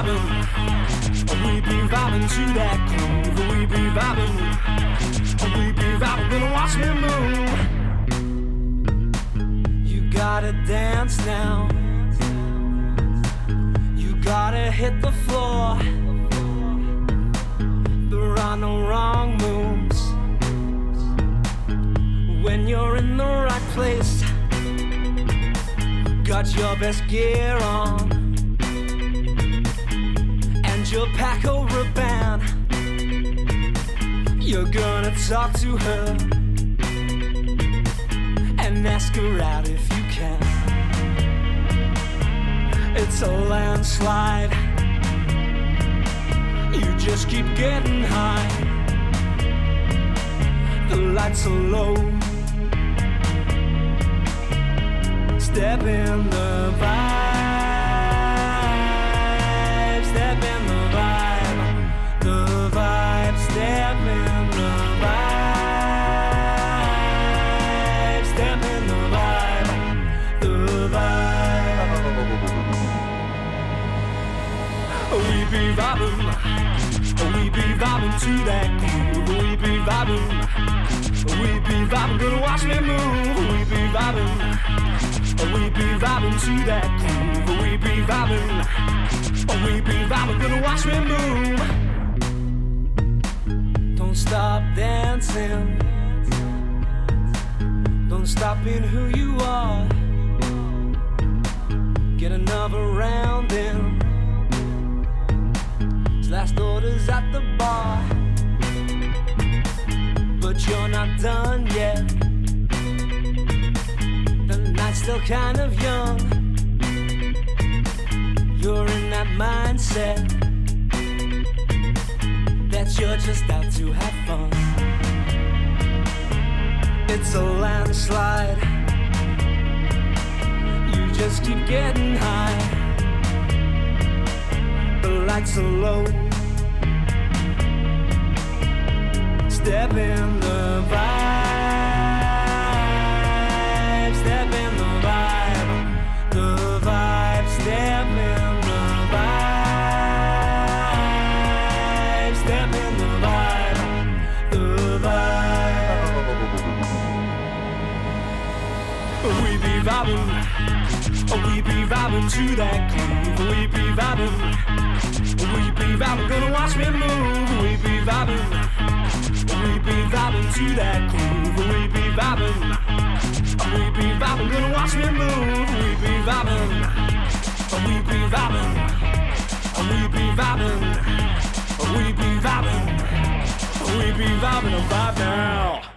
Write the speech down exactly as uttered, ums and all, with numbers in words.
vibing, we be vibing to that groove. We be vibing, we be vibing, gonna watch me move. You gotta dance now, you gotta hit the floor. There are no wrong moves when you're in the right place. Got your best gear on and you'll pack over a band. You're gonna talk to her and ask her out if you can. It's a landslide, you just keep getting high. The lights are low, step in the vibe, step in the vibe, the vibe, step in the vibe, step in the vibe, the vibe. We be vibing, we be vibing to that groove. We be vibing, we be vibing, gonna watch me move. We be vibing, we be vibing to that groove. We be vibing, we be vibing, gonna watch me move. Don't stop dancing, don't stop being who you are. Get another round in, his last orders at the bar. But you're not done yet, still kind of young. You're in that mindset that you're just out to have fun. It's a landslide, you just keep getting high. The lights are low, step in the vibe, step in the vibe, the vibe, step in the vibe, step in the vibe, the vibe. We be vibing, we be vibing to that groove. We be vibing, we be vibing, gonna watch me move. We be vibing, we be vibing to that groove. We be vibing, we be vibing, gonna watch me move. We be vibing, we be vibing, we be vibing, we be vibing, we be vibing, a vibe now.